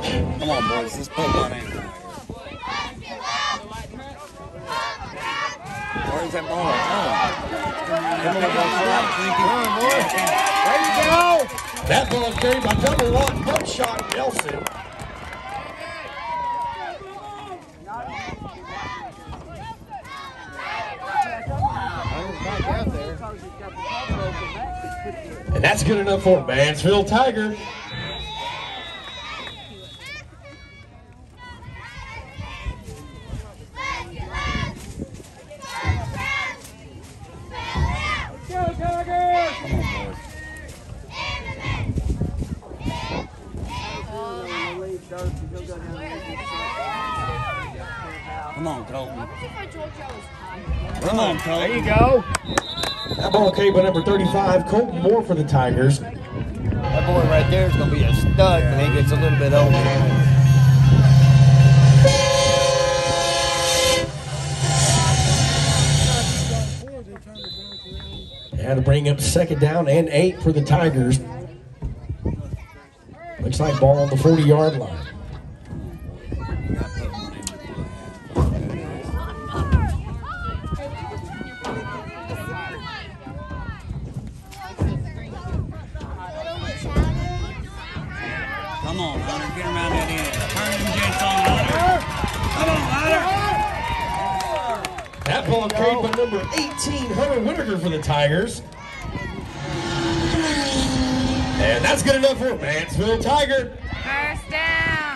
Come on, boys. Let's put one in. Where's that ball? There you go. That ball is carried by number 1, Buckshot Nelson. And that's good enough for Mansfield Tiger. Come on, Colton. Come on, Colton. There you go. That ball carried by number 35, Colton Moore for the Tigers. That boy right there is going to be a stud when he gets a little bit older. And to bring up 2nd down and 8 for the Tigers. Looks like ball on the 40-yard line. Come on, Hunter. Get around that end. Turn them jets on, Hunter. Come on, Hunter. That ball carried by number 18, Hunter Whitaker for the Tigers. And that's good enough for Mansfield Tiger. First down.